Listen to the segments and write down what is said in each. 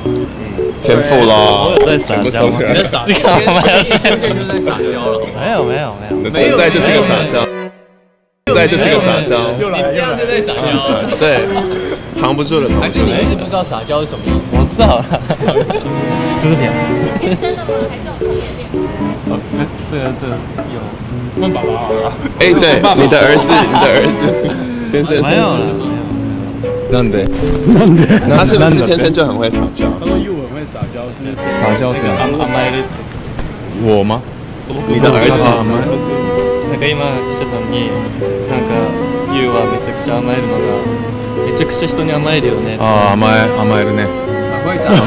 天赋咯， 我有在撒娇吗？ 你在撒娇，出现就在撒娇了。 没有。 你的存在就是个撒娇，存在就是个撒娇。 你这样就在撒娇。 对，藏不住了，藏不住了。 还是你一直不知道撒娇是什么意思？ 我知道了，这是甜。 天生的吗？还是有特别练？ 这个有。 问爸爸好了。 哎，对，你的儿子，天生没有了。 なんで？他是不是天生就很会撒娇？ 他说又很会撒娇， 撒娇的甘える。 我吗？你的儿子？ なんか今記者さんになんかユウはめちゃくちゃ甘えるのがめちゃくちゃ人に甘えるよね。 啊，甘えるね。 很会撒，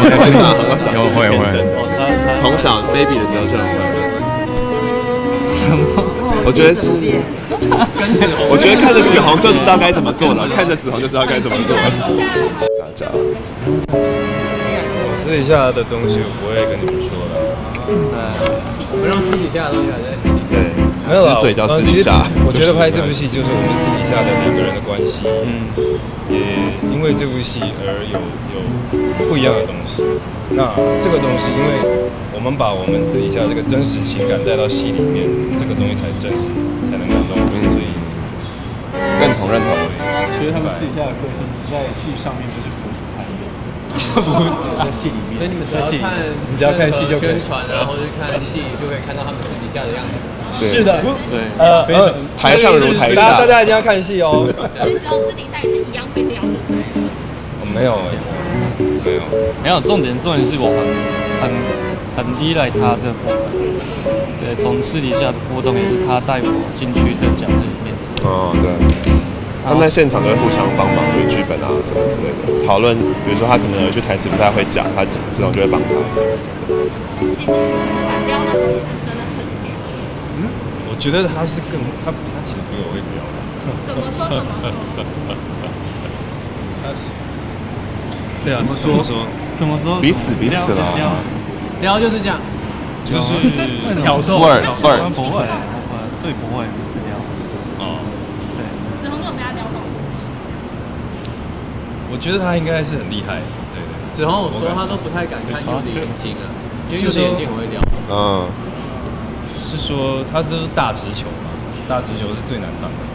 会。从小 baby 的时候就很会。什么？我觉得是。我觉得看着子红就知道该怎么做了，看着子红就知道该怎么做了。撒娇。 我私底下的东西我不会跟你们说的。 我们让私底下的东西还在私底下。 对，没有之所以叫私底下， 我觉得拍这部戏就是我们私底下的两个人的关系，也因为这部戏而有不一样的东西。那这个东西，因为我们把我们私底下这个真实情感带到戏里面，这个东西才真实，才能感动人。所以认同。 所以他们私底下的个性在戏上面不是浮出台面，不是在戏里面。 所以你们只要看戏就宣传啊，或者是看戏就可以看到他们私底下的样子。 是的， 对， 台上如台下， 大家一定要看戏哦。 只有私底下也是一样会聊的。 没有，重点是我很依赖他这个部分。对，从私底下的互动也是他带我进去这个角色里面。 哦，对。他们在现场就会互相帮忙，就是剧本啊什么之类的讨论。比如说他可能有句台词不太会讲，他子红就会帮他这样。 反雕那时候也是真的很屌。 我觉得他是他其实比我会标。 怎么说？ 对啊，怎么说？ 彼此了。 撩就是这样， 就是挑逗。 flirt， 不会，最不会是撩。 哦， 对。子红有被他撩到。 我觉得他应该是很厉害，对。 子红我说他都不太敢看柚子眼睛啊，因为柚子眼睛很会撩。 嗯。 是说他都是大直球嘛，大直球是最难挡的。